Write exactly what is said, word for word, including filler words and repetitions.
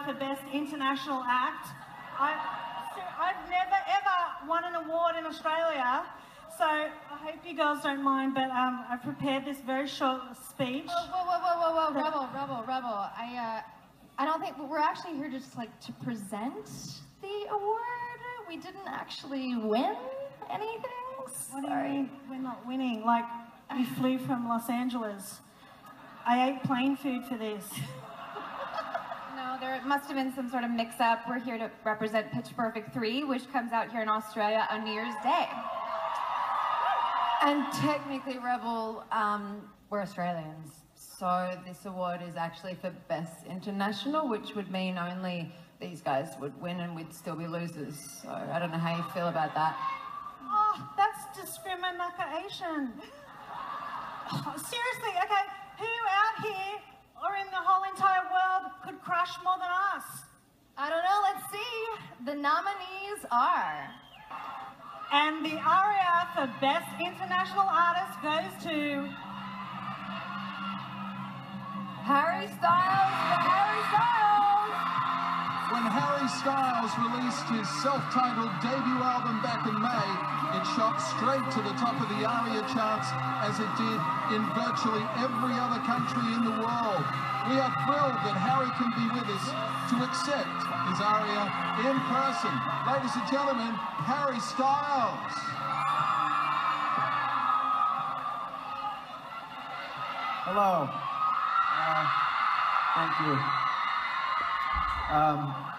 for Best International Act. I, I've never ever won an award in Australia, so I hope you girls don't mind, but um, I've prepared this very short speech. Whoa, whoa, whoa, whoa, whoa, whoa, rebel, rebel, rebel. I, uh, I don't think, we're actually here just like to present the award. We didn't actually win anything. What Sorry. do you mean we're not winning? Like, we flew from Los Angeles. I ate plane food for this. No, there must have been some sort of mix-up. We're here to represent Pitch Perfect three, which comes out here in Australia on New Year's Day. And technically, Rebel, um, we're Australians. So this award is actually for Best International, which would mean only these guys would win and we'd still be losers. So I don't know how you feel about that. Oh, that's discrimination. Oh, seriously, okay, who out here or in the whole entire world could crush more than us? I don't know, let's see. The nominees are... And the aria for Best International Artist goes to... Harry Styles for Harry Styles! When Harry Styles released his self-titled debut album back in May, it shot straight to the top of the ARIA charts as it did in virtually every other country in the world. We are thrilled that Harry can be with us to accept his ARIA in person. Ladies and gentlemen, Harry Styles. Hello. Uh, thank you. Um,